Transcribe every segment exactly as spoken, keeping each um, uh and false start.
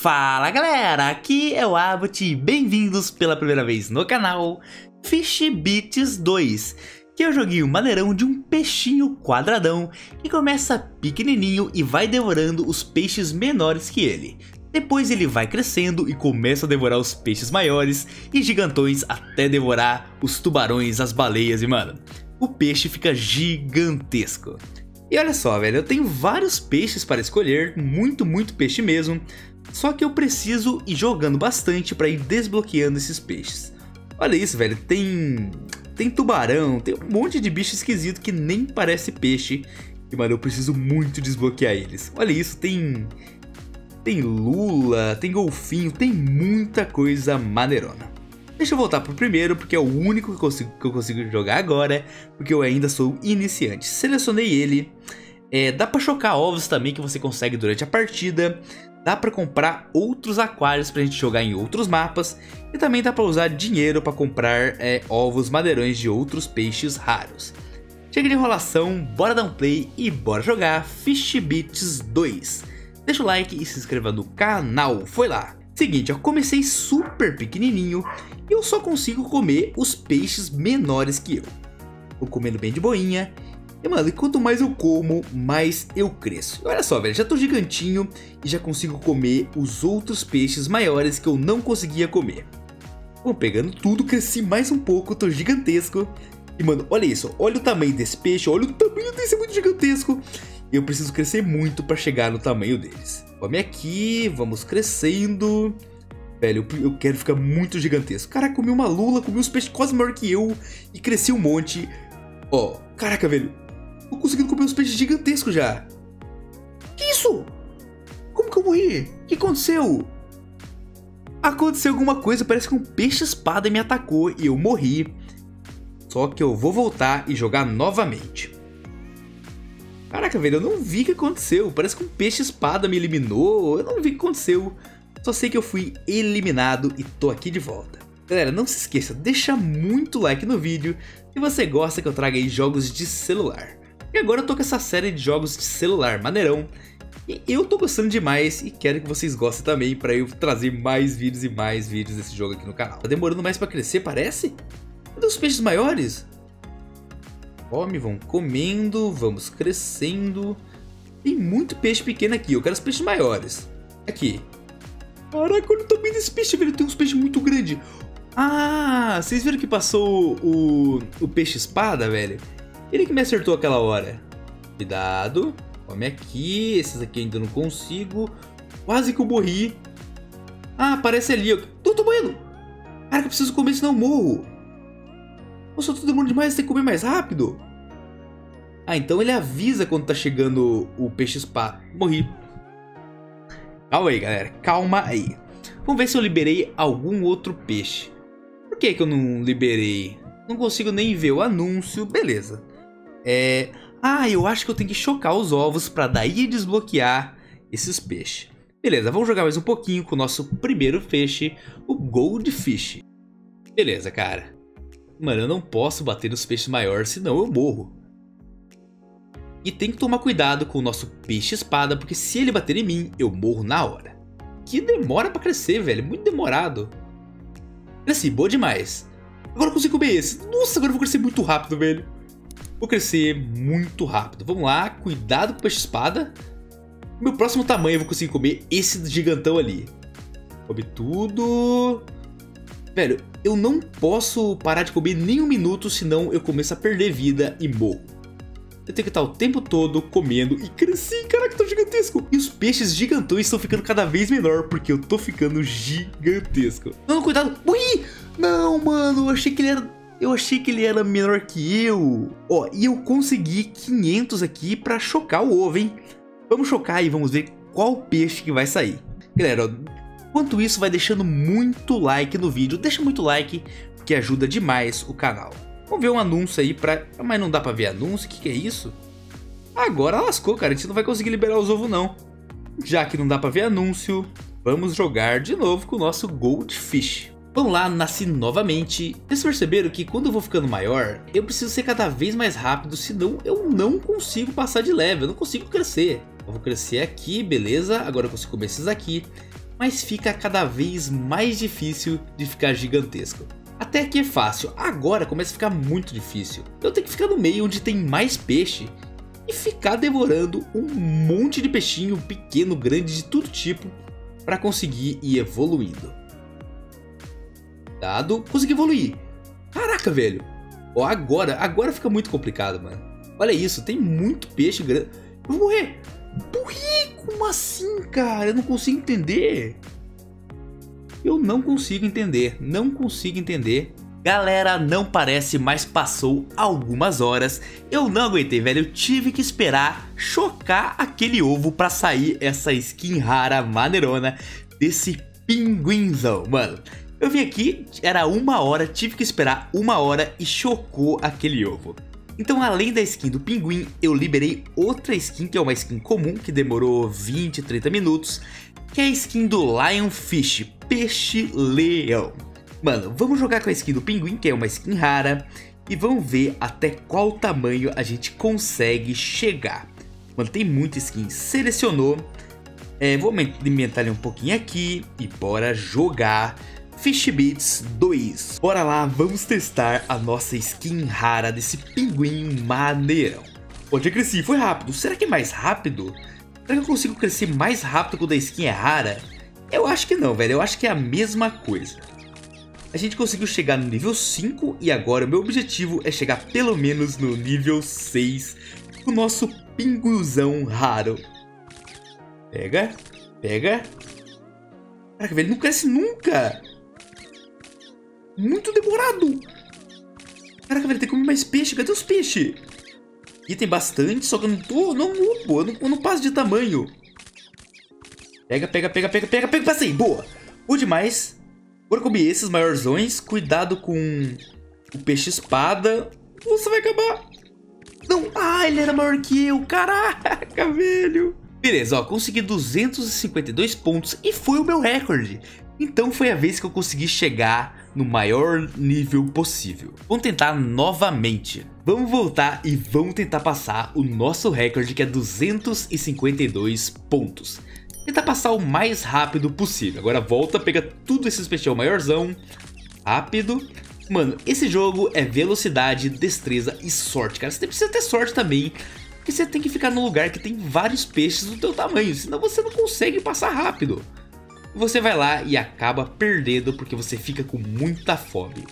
Fala galera, aqui é o Abbott e bem-vindos pela primeira vez no canal Fish Beats dois, que é o joguinho maneirão de um peixinho quadradão que começa pequenininho e vai devorando os peixes menores que ele. Depois ele vai crescendo e começa a devorar os peixes maiores e gigantões até devorar os tubarões, as baleias e mano, o peixe fica gigantesco. E olha só, velho, eu tenho vários peixes para escolher, muito, muito peixe mesmo. Só que eu preciso ir jogando bastante para ir desbloqueando esses peixes. Olha isso, velho, tem tem tubarão, tem um monte de bicho esquisito que nem parece peixe. E, mano, eu preciso muito desbloquear eles. Olha isso, tem tem lula, tem golfinho, tem muita coisa maneirona. Deixa eu voltar pro primeiro, porque é o único que eu consigo, que eu consigo jogar agora, porque eu ainda sou iniciante. Selecionei ele. É, dá pra chocar ovos também, que você consegue durante a partida. Dá pra comprar outros aquários pra gente jogar em outros mapas. E também dá pra usar dinheiro pra comprar é, ovos madeirões de outros peixes raros. Chega de enrolação, bora dar um play e bora jogar Fish Beats dois. Deixa o like e se inscreva no canal, foi lá! Seguinte, eu comecei super pequenininho e eu só consigo comer os peixes menores que eu. Vou comendo bem de boinha. E mano, e quanto mais eu como, mais eu cresço. Olha só, velho, já tô gigantinho e já consigo comer os outros peixes maiores que eu não conseguia comer. Vou pegando tudo, cresci mais um pouco, tô gigantesco. E mano, olha isso, olha o tamanho desse peixe, olha o tamanho desse, é muito gigantesco. E eu preciso crescer muito pra chegar no tamanho deles. Come aqui, vamos crescendo. Velho, eu, eu quero ficar muito gigantesco. Caraca, comi uma lula, comi uns peixes quase maior que eu e cresci um monte. Ó, caraca, velho. Tô conseguindo comer uns peixes gigantescos já. Que isso? Como que eu morri? O que aconteceu? Aconteceu alguma coisa, parece que um peixe-espada me atacou e eu morri. Só que eu vou voltar e jogar novamente. Caraca, velho, eu não vi o que aconteceu. Parece que um peixe-espada me eliminou. Eu não vi o que aconteceu. Só sei que eu fui eliminado e tô aqui de volta. Galera, não se esqueça, deixa muito like no vídeo se você gosta que eu traga aí jogos de celular. E agora eu tô com essa série de jogos de celular maneirão. E eu tô gostando demais e quero que vocês gostem também pra eu trazer mais vídeos e mais vídeos desse jogo aqui no canal. Tá demorando mais pra crescer, parece? Cadê os peixes maiores? Come, vão comendo, vamos crescendo. Tem muito peixe pequeno aqui, eu quero os peixes maiores. Aqui. Caraca, olha o tamanho desse peixe, velho, tem uns peixes muito grandes. Ah, vocês viram que passou o, o peixe-espada, velho? Ele que me acertou aquela hora. Cuidado. Come aqui. Esses aqui ainda não consigo. Quase que eu morri. Ah, aparece ali. Eu tô morrendo. Cara, que eu preciso comer, senão eu morro. Nossa, eu tô demorando demais. Tem que comer mais rápido. Ah, então ele avisa quando tá chegando o peixe-espada. Morri. Calma aí, galera. Calma aí. Vamos ver se eu liberei algum outro peixe. Por que que eu não liberei? Não consigo nem ver o anúncio. Beleza. É... Ah, eu acho que eu tenho que chocar os ovos pra daí desbloquear esses peixes. Beleza, vamos jogar mais um pouquinho com o nosso primeiro peixe, o Goldfish. Beleza, cara. Mano, eu não posso bater nos peixes maiores, senão eu morro. E tem que tomar cuidado com o nosso peixe-espada, porque se ele bater em mim, eu morro na hora. Que demora pra crescer, velho, muito demorado. Cresci, boa demais. Agora eu consigo comer esse. Nossa, agora eu vou crescer muito rápido, velho. Vou crescer muito rápido. Vamos lá, cuidado com o peixe-espada. Meu próximo tamanho eu vou conseguir comer esse gigantão ali. Come tudo. Velho, eu não posso parar de comer nem um minuto, senão eu começo a perder vida e morro. Eu tenho que estar o tempo todo comendo e cresci, caraca, tô gigantesco. E os peixes gigantões estão ficando cada vez menor, porque eu tô ficando gigantesco. Não, cuidado, morri! Não, mano, eu achei que ele era... Eu achei que ele era menor que eu. Ó, e eu consegui quinhentos aqui pra chocar o ovo, hein? Vamos chocar e vamos ver qual peixe que vai sair. Galera, ó, enquanto isso, vai deixando muito like no vídeo. Deixa muito like, porque ajuda demais o canal. Vamos ver um anúncio aí pra... Mas não dá pra ver anúncio? O que que é isso? Agora lascou, cara. A gente não vai conseguir liberar os ovos, não. Já que não dá pra ver anúncio, vamos jogar de novo com o nosso Goldfish. Vamos lá, nasci novamente. Vocês perceberam que quando eu vou ficando maior, eu preciso ser cada vez mais rápido, senão eu não consigo passar de level, eu não consigo crescer. Eu vou crescer aqui, beleza, agora eu consigo comer esses aqui. mas fica cada vez mais difícil de ficar gigantesco. Até aqui é fácil, agora começa a ficar muito difícil. Eu tenho que ficar no meio onde tem mais peixe e ficar devorando um monte de peixinho pequeno, grande, de todo tipo, para conseguir ir evoluindo. Dado, consegui evoluir. Caraca, velho. Ó, agora, agora fica muito complicado, mano. Olha isso, tem muito peixe grande. Eu vou morrer. Morri? Como assim, cara? Eu não consigo entender. Eu não consigo entender, não consigo entender. Galera, não parece, mas passou algumas horas. Eu não aguentei, velho. Eu tive que esperar chocar aquele ovo pra sair essa skin rara, maneirona, desse pinguinzão, mano. Eu vim aqui, era uma hora, tive que esperar uma hora e chocou aquele ovo. Então, além da skin do pinguim, eu liberei outra skin, que é uma skin comum, que demorou vinte, trinta minutos, que é a skin do Lionfish, peixe-leão. Mano, vamos jogar com a skin do pinguim, que é uma skin rara, e vamos ver até qual tamanho a gente consegue chegar. Mano, tem muita skin, selecionou, é, vou alimentar ele um pouquinho aqui, e bora jogar Fishbits dois. Bora lá, vamos testar a nossa skin rara desse pinguim maneirão. Pode crescer, foi rápido. Será que é mais rápido? Será que eu consigo crescer mais rápido quando a skin é rara? Eu acho que não, velho. Eu acho que é a mesma coisa. A gente conseguiu chegar no nível cinco e agora o meu objetivo é chegar pelo menos no nível seis. O nosso pinguizão raro. Pega, pega. Caraca, velho, não cresce nunca. Muito demorado. Caraca, velho, tem que comer mais peixe. Cadê os peixes? E tem bastante, só que eu não tô... Não upo, eu não, eu não passo de tamanho. Pega, pega, pega, pega, pega, pega, passei. Boa. Boa demais. Agora comer esses maiorzões. Cuidado com o peixe espada. Você vai acabar. Não. Ah, ele era maior que eu. Caraca, velho. Beleza, ó. Consegui duzentos e cinquenta e dois pontos e foi o meu recorde. Então foi a vez que eu consegui chegar no maior nível possível. Vamos tentar novamente. Vamos voltar e vamos tentar passar o nosso recorde, que é duzentos e cinquenta e dois pontos. Tentar passar o mais rápido possível. Agora volta, pega tudo esse especial maiorzão. Rápido. Mano, esse jogo é velocidade, destreza e sorte, cara. Você precisa ter sorte também, porque você tem que ficar num lugar que tem vários peixes do teu tamanho, senão você não consegue passar rápido. Você vai lá e acaba perdendo porque você fica com muita fome.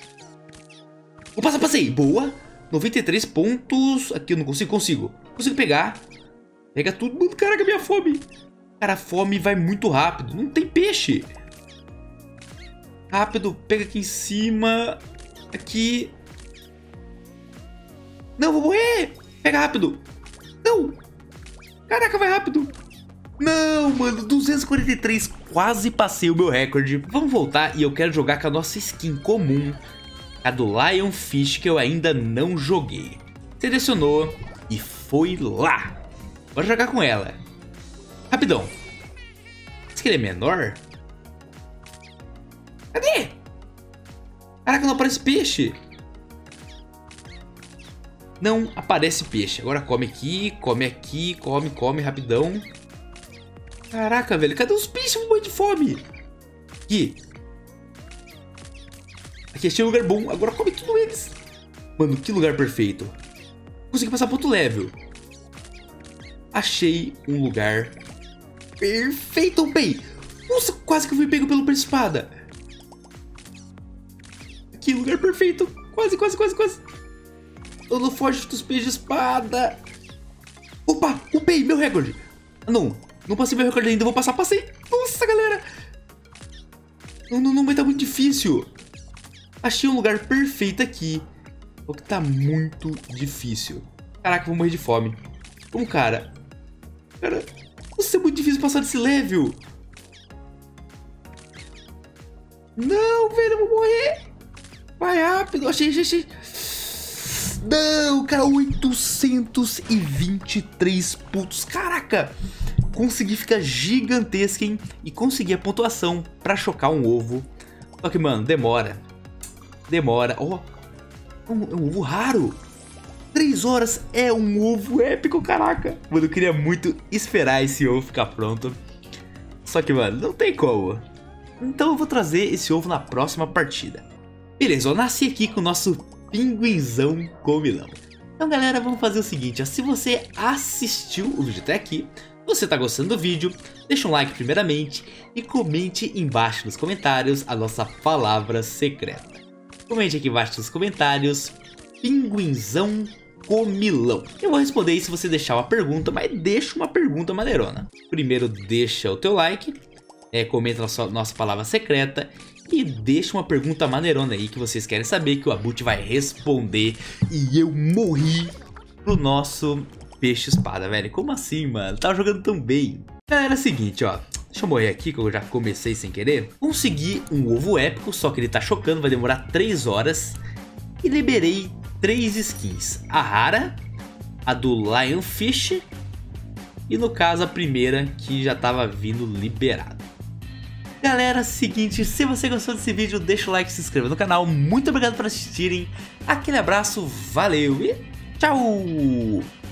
Vou passar, passei. Boa. noventa e três pontos. Aqui eu não consigo, consigo. Consigo pegar. Pega tudo. Caraca, minha fome. Cara, a fome vai muito rápido. Não tem peixe. Rápido. Pega aqui em cima. Aqui. Não, vou morrer. Pega rápido. Não. Caraca, vai rápido. Não, mano, duzentos e quarenta e três, quase passei o meu recorde. Vamos voltar e eu quero jogar com a nossa skin comum, a do Lionfish, que eu ainda não joguei. Selecionou e foi lá. Bora jogar com ela. Rapidão. Esse aqui ele é menor? Cadê? Caraca, não aparece peixe. Não aparece peixe. Agora come aqui, come aqui, come, come, rapidão. Caraca, velho, cadê os peixes? Eu vou de fome. Aqui. Aqui, achei um lugar bom. Agora come tudo eles. Mano, que lugar perfeito. Consegui passar pro outro level. Achei um lugar perfeito, bem. Nossa, quase que eu fui pego pelo peixe espada. Aqui, lugar perfeito. Quase, quase, quase, quase. Eu não foge dos peixes espada. Opa, upei meu recorde. Ah, não. Não passei meu recorde ainda, vou passar, passei. Nossa, galera. Não, não, não, vai estar muito difícil. Achei um lugar perfeito aqui. Só que tá muito difícil. Caraca, vou morrer de fome. Como, cara? Cara, isso é muito difícil passar desse level. Não, velho, eu vou morrer. Vai rápido, achei, achei, achei. Não, cara, oitocentos e vinte e três pontos. Caraca. Consegui ficar gigantesco, hein? E consegui a pontuação pra chocar um ovo. Só que, mano, demora. Demora. Ó, oh, um, um ovo raro. Três horas é um ovo épico, caraca. Mano, eu queria muito esperar esse ovo ficar pronto. Só que, mano, não tem como. Então eu vou trazer esse ovo na próxima partida. Beleza, eu nasci aqui com o nosso pinguinzão comilão. Então, galera, vamos fazer o seguinte, ó, se você assistiu o vídeo até aqui, você tá gostando do vídeo, deixa um like primeiramente e comente embaixo nos comentários a nossa palavra secreta. Comente aqui embaixo nos comentários, pinguinzão comilão. Eu vou responder aí se você deixar uma pergunta, mas deixa uma pergunta maneirona. Primeiro deixa o teu like, é, comenta a nossa, nossa palavra secreta e deixa uma pergunta maneirona aí que vocês querem saber que o Abut vai responder. E eu morri pro nosso peixe espada, velho. Como assim, mano? Tava jogando tão bem. Galera, é o seguinte, ó. Deixa eu morrer aqui que eu já comecei sem querer. Consegui um ovo épico, só que ele tá chocando, vai demorar três horas. E liberei três skins. A rara, a do Lionfish e no caso a primeira que já tava vindo liberada. Galera, seguinte, se você gostou desse vídeo, deixa o like e se inscreva no canal. Muito obrigado por assistirem. Aquele abraço, valeu e tchau!